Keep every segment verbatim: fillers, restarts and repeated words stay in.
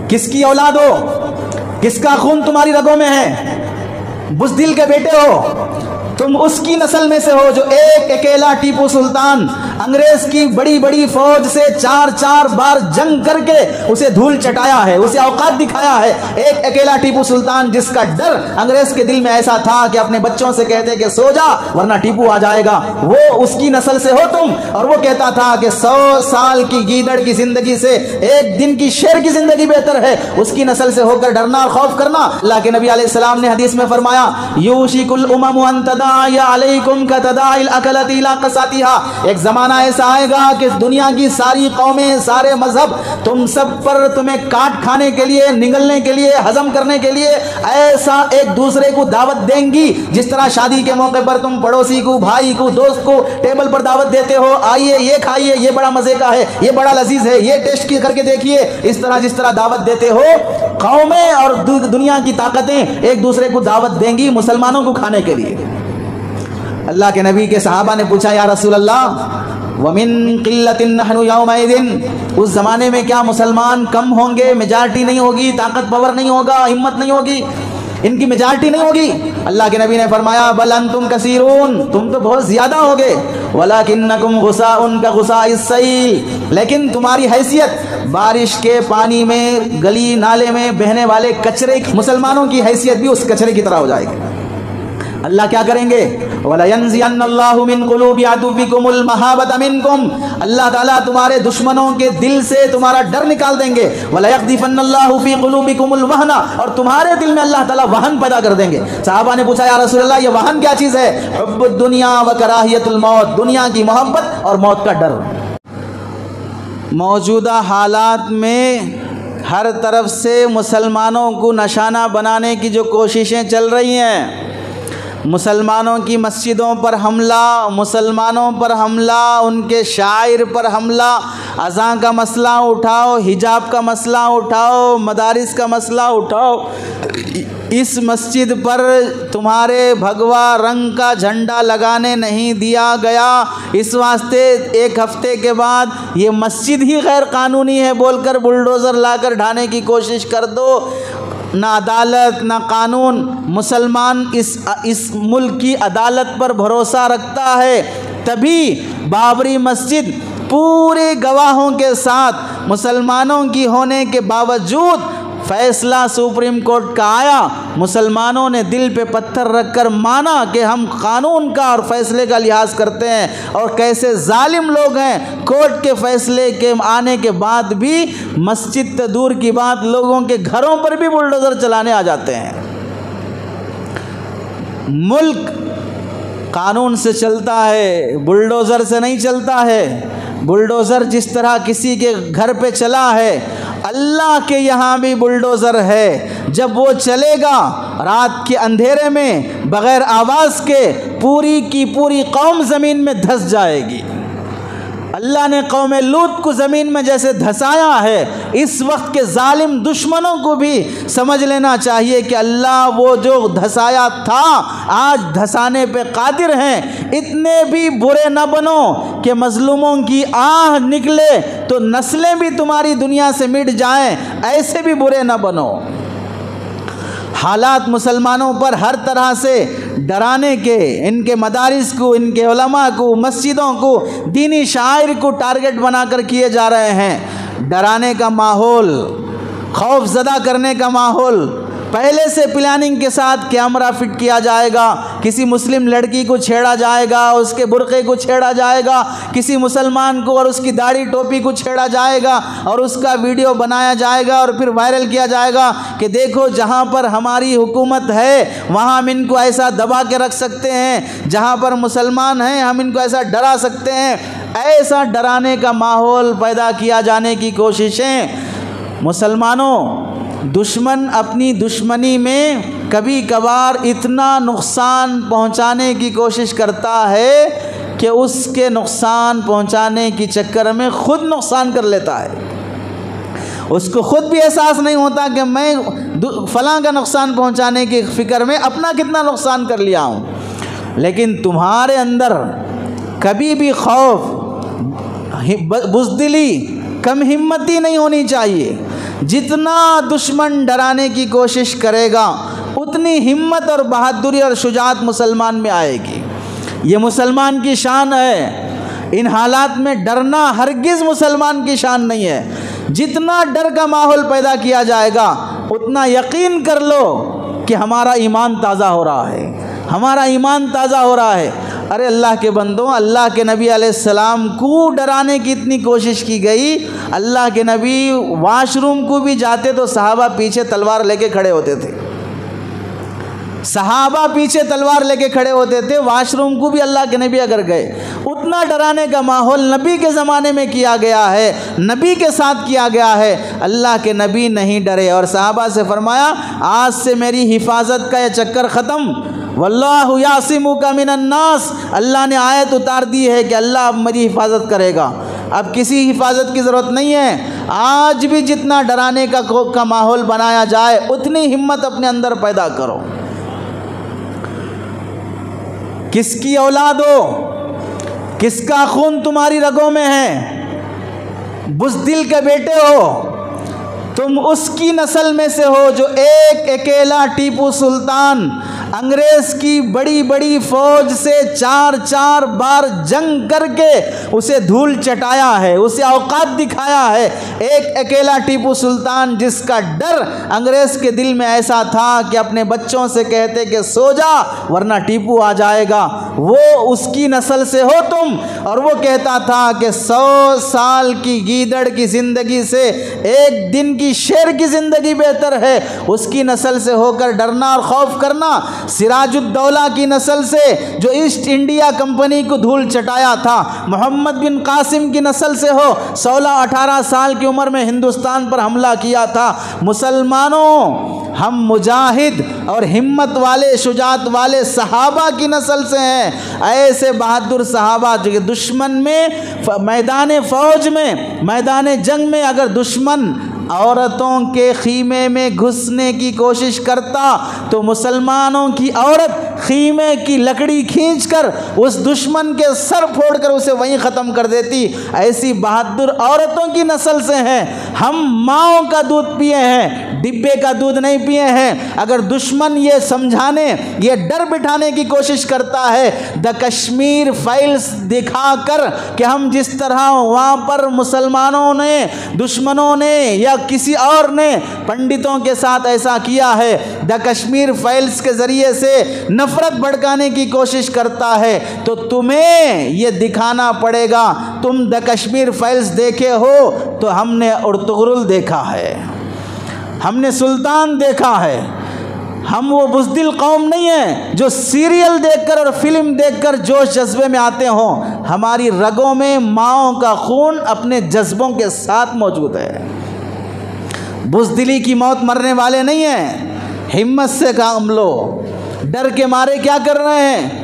किसकी औलाद हो, किसका खून तुम्हारी रगों में है, बुज़दिल के बेटे हो, तुम उसकी नस्ल में से हो जो एक अकेला टीपू सुल्तान अंग्रेज की बड़ी बड़ी फौज से चार चार बार जंग करके उसे धूल चटाया है, उसे औकात दिखाया है। एक अकेला टीपू सुल्तान जिसका डर अंग्रेज के दिल में ऐसा था कि अपने बच्चों से कहते कि सो जा वरना टीपू आ जाएगा, वो उसकी नस्ल से हो तुम। और वो कहता था कि सौ साल की गीदड़ की जिंदगी से एक दिन की शेर की जिंदगी बेहतर है। उसकी नस्ल से होकर डरना और खौफ करना। अल्लाह के नबी अलैहिस्सलाम ने हदीस में फरमाया, यूशिकुल उममु अन तदाया अलैकुम कतदाइल अकलती ला कसातिहा। एक जमाना ऐसा आएगा कि दुनिया की सारी कौमें, सारे मजहब तुम सब पर तुम्हें काट खाने के लिए, निगलने के लिए, हजम करने के लिए ऐसा एक दूसरे को दावत देंगी। जिस तरह शादी के मौके पर तुम पड़ोसी को, भाई को, दोस्त को टेबल पर दावत देते हो, आइए ये खाइए, ये बड़ा मजे का है, ये बड़ा लजीज है, ये टेस्ट करके देखिए। इस तरह जिस तरह दावत देते हो, कौमें और दुनिया की ताकतें एक दूसरे को दावत देंगी मुसलमानों को खाने के लिए। अल्लाह के नबी के सहाबा ने पूछा, या रसूल अल्लाह वमिन किल्लतिन नहनु यौमइदिन, उस जमाने में क्या मुसलमान कम होंगे, मेजॉरिटी नहीं होगी, ताकत पावर नहीं होगा, हिम्मत नहीं होगी, इनकी मेजॉरिटी नहीं होगी? अल्लाह के नबी ने फरमाया, बल अंतुम कसीरून, तुम तो बहुत ज्यादा होगे, वलाकिन्नकुम गुसाउन का गुसाइस सैल, लेकिन तुम्हारी हैसियत बारिश के पानी में, गली नाले में बहने वाले कचरे, मुसलमानों की हैसियत भी उस कचरे की तरह हो जाएगी। अल्लाह क्या करेंगे, वलयंज़िअन्नल्लाहु मिन क़ुलूबि अदुव्विकुमुल महाबत मिनकुम, अल्लाह ताला तुम्हारे दुश्मनों के दिल से तुम्हारा डर निकाल देंगे। वलयक़दिफ़न्नल्लाहु फ़ी क़ुलूबिकुमुल वहना, और तुम्हारे दिल में अल्लाह ताला वहन पैदा कर देंगे। सहाबा ने पूछा, या रसूल अल्लाह ये वहन क्या चीज़ है? हुब्बुद दुनिया व कराहियतुल मौत, दुनिया की मोहब्बत और मौत का डर। मौजूदा हालात में हर तरफ से मुसलमानों को निशाना बनाने की जो कोशिशें चल रही हैं, मुसलमानों की मस्जिदों पर हमला, मुसलमानों पर हमला, उनके शायर पर हमला, अज़ान का मसला उठाओ, हिजाब का मसला उठाओ, मदारिस का मसला उठाओ, इस मस्जिद पर तुम्हारे भगवा रंग का झंडा लगाने नहीं दिया गया, इस वास्ते एक हफ्ते के बाद ये मस्जिद ही गैर कानूनी है बोलकर बुलडोज़र लाकर ढाने की कोशिश कर दो। ना अदालत ना कानून, मुसलमान इस इस मुल्क की अदालत पर भरोसा रखता है, तभी बाबरी मस्जिद पूरे गवाहों के साथ मुसलमानों की होने के बावजूद फैसला सुप्रीम कोर्ट का आया, मुसलमानों ने दिल पे पत्थर रखकर माना कि हम कानून का और फैसले का लिहाज करते हैं। और कैसे जालिम लोग हैं, कोर्ट के फैसले के आने के बाद भी मस्जिद तो दूर की बात, लोगों के घरों पर भी बुलडोज़र चलाने आ जाते हैं। मुल्क कानून से चलता है, बुलडोज़र से नहीं चलता है। बुलडोज़र जिस तरह किसी के घर पे चला है, अल्लाह के यहाँ भी बुलडोज़र है। जब वो चलेगा रात के अंधेरे में बग़ैर आवाज़ के, पूरी की पूरी कौम ज़मीन में धंस जाएगी। अल्लाह ने कौम लूत को ज़मीन में जैसे धंसाया है, इस वक्त के जालिम दुश्मनों को भी समझ लेना चाहिए कि अल्लाह वो जो धंसाया था आज धंसाने पे कादिर हैं। इतने भी बुरे न बनो कि मज़लूमों की आह निकले तो नस्लें भी तुम्हारी दुनिया से मिट जाएं, ऐसे भी बुरे न बनो। हालात मुसलमानों पर हर तरह से डराने के, इनके मदारिस को, इनके उलमा को, मस्जिदों को, दीनी शायर को टारगेट बनाकर किए जा रहे हैं। डराने का माहौल, खौफज़दा करने का माहौल, पहले से प्लानिंग के साथ कैमरा फिट किया जाएगा, किसी मुस्लिम लड़की को छेड़ा जाएगा, उसके बुर्क़े को छेड़ा जाएगा, किसी मुसलमान को और उसकी दाढ़ी टोपी को छेड़ा जाएगा और उसका वीडियो बनाया जाएगा और फिर वायरल किया जाएगा कि देखो जहाँ पर हमारी हुकूमत है वहाँ हम इनको ऐसा दबा के रख सकते हैं, जहाँ पर मुसलमान हैं हम इनको ऐसा डरा सकते हैं। ऐसा डराने का माहौल पैदा किया जाने की कोशिशें। मुसलमानों, दुश्मन अपनी दुश्मनी में कभी कभार इतना नुकसान पहुंचाने की कोशिश करता है कि उसके नुकसान पहुंचाने के चक्कर में ख़ुद नुकसान कर लेता है। उसको ख़ुद भी एहसास नहीं होता कि मैं फ़लाँ का नुकसान पहुंचाने की फ़िक्र में अपना कितना नुकसान कर लिया हूँ। लेकिन तुम्हारे अंदर कभी भी खौफ, बुज़दिली, कम हिम्मती नहीं होनी चाहिए। जितना दुश्मन डराने की कोशिश करेगा उतनी हिम्मत और बहादुरी और शुजात मुसलमान में आएगी। ये मुसलमान की शान है। इन हालात में डरना हरगिज़ मुसलमान की शान नहीं है। जितना डर का माहौल पैदा किया जाएगा उतना यकीन कर लो कि हमारा ईमान ताज़ा हो रहा है, हमारा ईमान ताज़ा हो रहा है। अरे अल्लाह के बंदों, अल्लाह के नबी अलैहिस्सलाम को डराने की इतनी कोशिश की गई। अल्लाह के नबी वाशरूम को भी जाते तो सहाबा पीछे तलवार लेके खड़े होते थे, सहाबा पीछे तलवार लेके खड़े होते थे। वाशरूम को भी अल्लाह के नबी अगर गए, उतना डराने का माहौल नबी के ज़माने में किया गया है, नबी के साथ किया गया है। अल्लाह के नबी नहीं डरे और सहाबा से फरमाया, आज से मेरी हिफाजत का ये चक्कर ख़त्म, वल्लाहु यासिमुका मिनन नास। अल्लाह ने आयत उतार दी है कि अल्लाह अब मेरी हिफाजत करेगा, अब किसी हिफाजत की ज़रूरत नहीं है। आज भी जितना डराने का का माहौल बनाया जाए उतनी हिम्मत अपने अंदर पैदा करो। किसकी औलाद हो, किसका खून तुम्हारी रगों में है, बुज़दिल के बेटे हो, तुम उसकी नस्ल में से हो जो एक अकेला टीपू सुल्तान अंग्रेज़ की बड़ी बड़ी फ़ौज से चार चार बार जंग करके उसे धूल चटाया है, उसे औकात दिखाया है। एक अकेला टीपू सुल्तान जिसका डर अंग्रेज़ के दिल में ऐसा था कि अपने बच्चों से कहते कि सो जा वरना टीपू आ जाएगा, वो उसकी नस्ल से हो तुम। और वो कहता था कि सौ साल की गीदड़ की ज़िंदगी से एक दिन की शेर की ज़िंदगी बेहतर है। उसकी नस्ल से होकर डरना और खौफ करना। सिराजुद्दौला की नस्ल से जो ईस्ट इंडिया कंपनी को धूल चटाया था, मोहम्मद बिन कासिम की नस्ल से हो, सोलह अठारह साल की उम्र में हिंदुस्तान पर हमला किया था। मुसलमानों, हम मुजाहिद और हिम्मत वाले शुजात वाले सहाबा की नस्ल से हैं। ऐसे बहादुर सहाबा जो दुश्मन में मैदान फ़ौज में मैदान जंग में अगर दुश्मन औरतों के खीमे में घुसने की कोशिश करता तो मुसलमानों की औरत खीमे की लकड़ी खींचकर उस दुश्मन के सर फोड़कर उसे वहीं ख़त्म कर देती। ऐसी बहादुर औरतों की नस्ल से हैं हम। माँओं का दूध पिए हैं, डिब्बे का दूध नहीं पिए हैं। अगर दुश्मन ये समझाने, ये डर बिठाने की कोशिश करता है द कश्मीर फाइल्स दिखाकर कि हम जिस तरह वहाँ पर मुसलमानों ने, दुश्मनों ने या किसी और ने पंडितों के साथ ऐसा किया है, द कश्मीर फाइल्स के ज़रिए से नफ़रत भड़काने की कोशिश करता है, तो तुम्हें ये दिखाना पड़ेगा। तुम द कश्मीर फाइल्स देखे हो तो हमने अर्तुगरुल देखा है, हमने सुल्तान देखा है। हम वो बुज़दिल कौम नहीं है जो सीरियल देखकर और फिल्म देखकर जोश जज्बे में आते हों। हमारी रगों में माँओं का खून अपने जज्बों के साथ मौजूद है। बुज़दिली की मौत मरने वाले नहीं हैं। हिम्मत से काम लो। डर के मारे क्या कर रहे हैं?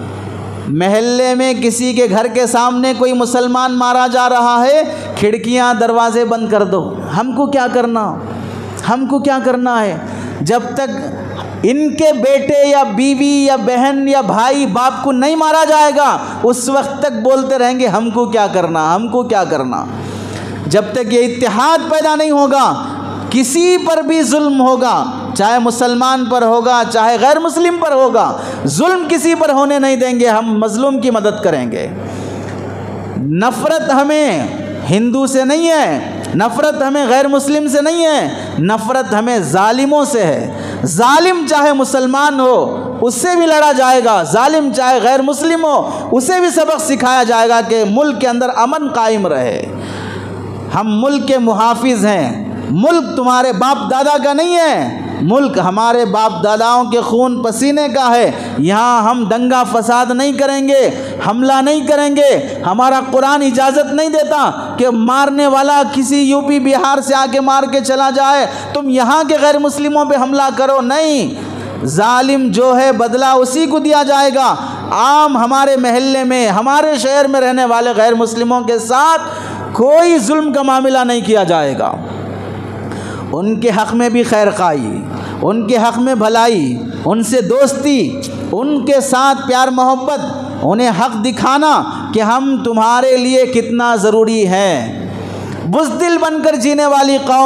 महल्ले में किसी के घर के सामने कोई मुसलमान मारा जा रहा है, खिड़कियां दरवाजे बंद कर दो। हमको क्या करना, हमको क्या करना है? जब तक इनके बेटे या बीवी या बहन या भाई बाप को नहीं मारा जाएगा उस वक्त तक बोलते रहेंगे हमको क्या करना, हमको क्या करना। जब तक ये इत्तेहाद पैदा नहीं होगा, किसी पर भी जुल्म होगा, चाहे मुसलमान पर होगा चाहे गैर मुस्लिम पर होगा, जुल्म किसी पर होने नहीं देंगे। हम मजलूम की मदद करेंगे। नफ़रत हमें हिंदू से नहीं है, नफ़रत हमें गैर मुस्लिम से नहीं है, नफ़रत हमें जालिमों से है। जालिम चाहे मुसलमान हो उससे भी लड़ा जाएगा, जालिम चाहे गैर मुस्लिम हो उसे भी सबक सिखाया जाएगा कि मुल्क के अंदर अमन कायम रहे। हम मुल्क के मुहाफिज हैं। मुल्क तुम्हारे बाप दादा का नहीं है, मुल्क हमारे बाप दादाओं के खून पसीने का है। यहाँ हम दंगा फसाद नहीं करेंगे, हमला नहीं करेंगे। हमारा कुरान इजाज़त नहीं देता कि मारने वाला किसी यूपी बिहार से आके मार के चला जाए, तुम यहाँ के गैर मुस्लिमों पे हमला करो। नहीं, जालिम जो है बदला उसी को दिया जाएगा। आम हमारे महल्ले में, हमारे शहर में रहने वाले गैर मुस्लिमों के साथ कोई जुल्म का मामला नहीं किया जाएगा। उनके हक़ में भी खैरखाई, उनके हक़ में भलाई, उनसे दोस्ती, उनके साथ प्यार मोहब्बत, उन्हें हक़ दिखाना कि हम तुम्हारे लिए कितना ज़रूरी है। बुज़दिल बनकर जीने वाली कौम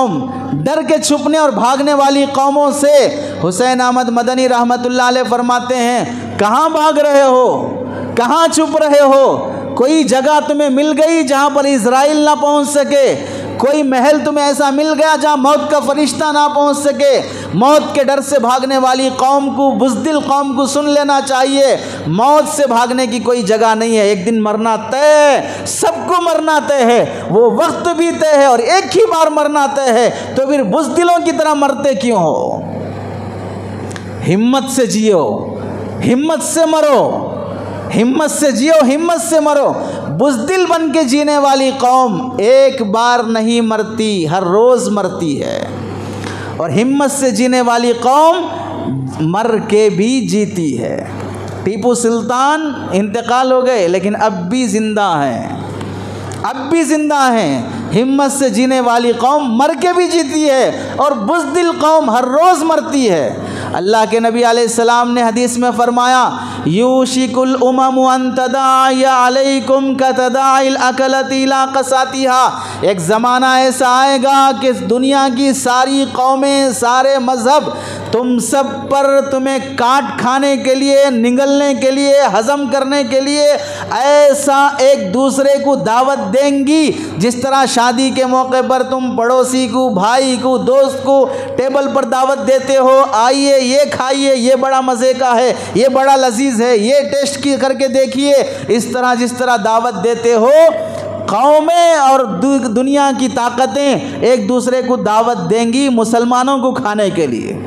डर के छुपने और भागने वाली कौमों से हुसैन अहमद मदनी रहमतुल्लाह अलैह फरमाते हैं, कहाँ भाग रहे हो, कहाँ छुप रहे हो? कोई जगह तुम्हें मिल गई जहाँ पर इज़राइल ना पहुँच सके, कोई महल तुम्हें ऐसा मिल गया जहाँ मौत का फरिश्ता ना पहुँच सके। मौत के डर से भागने वाली कौम को, बुज़दिल कौम को सुन लेना चाहिए, मौत से भागने की कोई जगह नहीं है। एक दिन मरना तय, सबको मरना तय है, वो वक्त भी तय है और एक ही बार मरना तय है, तो फिर बुज़दिलों की तरह मरते क्यों हो? हिम्मत से जियो, हिम्मत से मरो, हिम्मत से जियो, हिम्मत से मरो। बुज़दिल बन के जीने वाली कौम एक बार नहीं मरती, हर रोज़ मरती है, और हिम्मत से जीने वाली कौम मर के भी जीती है। टीपू सुल्तान इंतकाल हो गए लेकिन अब भी ज़िंदा हैं, अब भी ज़िंदा हैं। हिम्मत से जीने वाली कौम मर के भी जीती है और बुज़दिल कौम हर रोज़ मरती है। अल्लाह के नबी अलैहिस्सलाम ने हदीस में फरमाया, यूशिकुल उममु अन तदाया अलैकुम कतदाइल अकलती ला कसातिहा। एक ज़माना ऐसा आएगा कि दुनिया की सारी कौमें, सारे मज़हब तुम सब पर तुम्हें काट खाने के लिए, निगलने के लिए, हज़म करने के लिए ऐसा एक दूसरे को दावत देंगी, जिस तरह शादी के मौके पर तुम पड़ोसी को, भाई को, दोस्त को टेबल पर दावत देते हो, आइए ये खाइए, ये बड़ा मज़े का है, ये बड़ा लजीज है, ये टेस्ट की करके देखिए। इस तरह जिस तरह दावत देते हो, कौमें और दुनिया की ताकतें एक दूसरे को दावत देंगी मुसलमानों को खाने के लिए।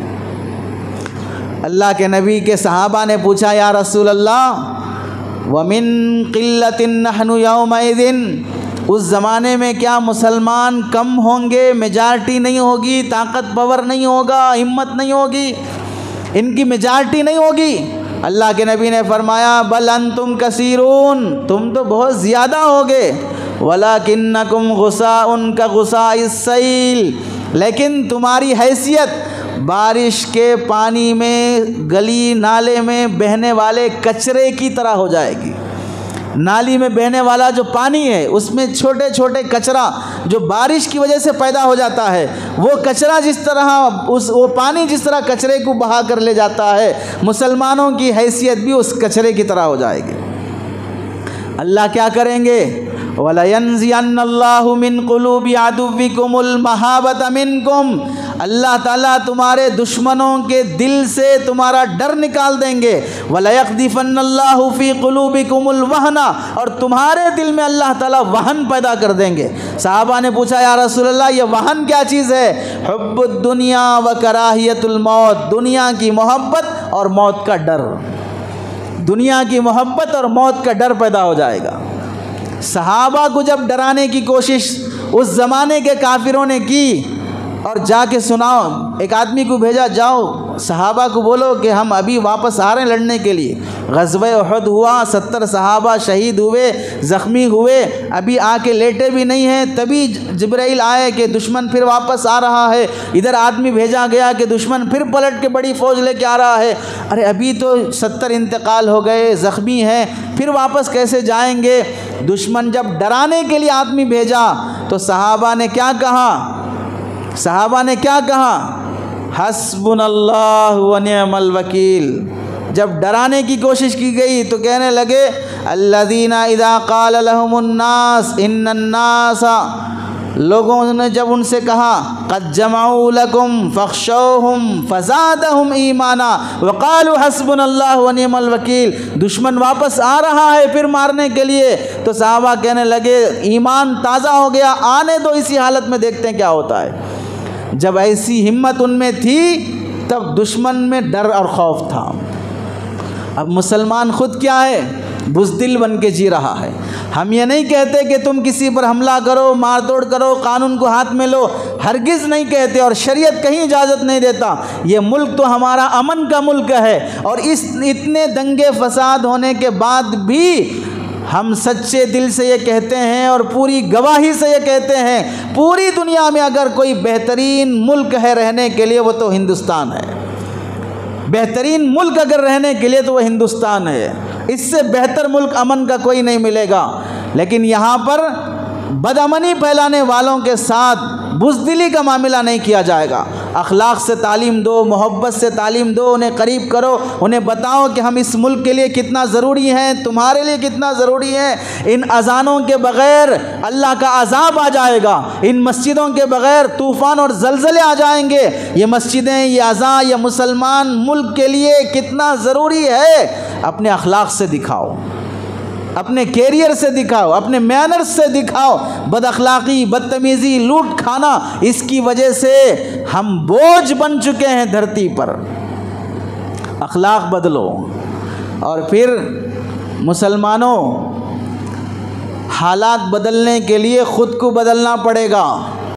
अल्लाह के नबी के सहाबा ने पूछा, या रसूल अल्लाह वमिन क़िल्लतिन नहनु यौमइज़िन, उस ज़माने में क्या मुसलमान कम होंगे, मेजॉरिटी नहीं होगी, ताकत पावर नहीं होगा, हिम्मत नहीं होगी, इनकी मेजॉरिटी नहीं होगी? अल्लाह के नबी ने फरमाया, बल अंतुम कसीरून, तुम तो बहुत ज़्यादा होगे, वलाकिन्नकुम गुसाउन का गुसाइस सैल, लेकिन तुम्हारी हैसियत बारिश के पानी में, गली नाले में बहने वाले कचरे की तरह हो जाएगी। नाली में बहने वाला जो पानी है उसमें छोटे छोटे कचरा जो बारिश की वजह से पैदा हो जाता है, वो कचरा जिस तरह उस वो पानी जिस तरह कचरे को बहा कर ले जाता है, मुसलमानों की हैसियत भी उस कचरे की तरह हो जाएगी। अल्लाह क्या करेंगे? वलयंज़ियन्नल्लाहु मिन क़ुलूबि अदुव्विकुमुल महाबत मिनकुम, अल्लाह ताला तुम्हारे दुश्मनों के दिल से तुम्हारा डर निकाल देंगे। वलयक़दिफ़न्नल्लाहु फ़ी क़ुलूबिकुमुल वहना, और तुम्हारे दिल में अल्लाह ताला वहन पैदा कर देंगे। सहाबा ने पूछा, या रसूलल्लाह ये वहन क्या चीज़ है? हुब्बुद दुनिया व कराहियतुल मौत, दुनिया की मोहब्बत और मौत का डर, दुनिया की मोहब्बत और मौत का डर पैदा हो जाएगा। सहाबा को जब डराने की कोशिश उस ज़माने के काफिरों ने की और जाके सुनाओ, एक आदमी को भेजा, जाओ सहाबा को बोलो कि हम अभी वापस आ रहे हैं लड़ने के लिए। ग़ज़वा उहद हुआ, सत्तर सहाबा शहीद हुए, ज़ख्मी हुए, अभी आके लेटे भी नहीं हैं, तभी जिब्राइल आए कि दुश्मन फिर वापस आ रहा है। इधर आदमी भेजा गया कि दुश्मन फिर पलट के बड़ी फ़ौज लेके आ रहा है। अरे अभी तो सत्तर इंतकाल हो गए, ज़ख्मी हैं, फिर वापस कैसे जाएंगे? दुश्मन जब डराने के लिए आदमी भेजा तो सहाबा ने क्या कहा? सहाबा ने क्या कहा? हस्बुनल्लाहु व निअमल वकील। जब डराने की कोशिश की गई तो कहने लगे, अल्लज़ीना इज़ा क़ाल लहुमुन्नास इन्नन्नासा, लोगों ने जब उनसे कहा क़द जमऊ लकुम फ़ख़्शौहुम फ़ज़ादहुम ईमाना व क़ालू हस्बुनल्लाहु व निअमल वकील, दुश्मन वापस आ रहा है फिर मारने के लिए, तो सहाबा कहने लगे ईमान ताज़ा हो गया, आने दो इसी हालत में, देखते हैं क्या होता है। जब ऐसी हिम्मत उनमें थी तब दुश्मन में डर और खौफ था। अब मुसलमान ख़ुद क्या है? बुज़दिल बन के जी रहा है। हम ये नहीं कहते कि तुम किसी पर हमला करो, मार तोड़ करो, कानून को हाथ में लो, हरगिज़ नहीं कहते, और शरीयत कहीं इजाज़त नहीं देता। ये मुल्क तो हमारा अमन का मुल्क है, और इस इतने दंगे फसाद होने के बाद भी हम सच्चे दिल से ये कहते हैं और पूरी गवाही से ये कहते हैं, पूरी दुनिया में अगर कोई बेहतरीन मुल्क है रहने के लिए वो तो हिंदुस्तान है। बेहतरीन मुल्क अगर रहने के लिए तो वो हिंदुस्तान है। इससे बेहतर मुल्क अमन का कोई नहीं मिलेगा। लेकिन यहाँ पर बदअमनी फैलाने वालों के साथ बुज़दिली का मामला नहीं किया जाएगा। अखलाक से तालीम दो, मोहब्बत से तालीम दो, उन्हें करीब करो, उन्हें बताओ कि हम इस मुल्क के लिए कितना ज़रूरी हैं, तुम्हारे लिए कितना ज़रूरी है। इन अज़ानों के बग़ैर अल्लाह का अज़ाब आ जाएगा, इन मस्जिदों के बग़ैर तूफ़ान और ज़लज़ले आ जाएंगे। ये मस्जिदें, ये अज़ान, ये मुसलमान मुल्क के लिए कितना ज़रूरी है। अपने अखलाक से दिखाओ, अपने कैरियर से दिखाओ, अपने मैनर्स से दिखाओ। बद अखलाक़ी, बदतमीज़ी, लूट खाना, इसकी वजह से हम बोझ बन चुके हैं धरती पर। अखलाक बदलो। और फिर मुसलमानों, हालात बदलने के लिए ख़ुद को बदलना पड़ेगा।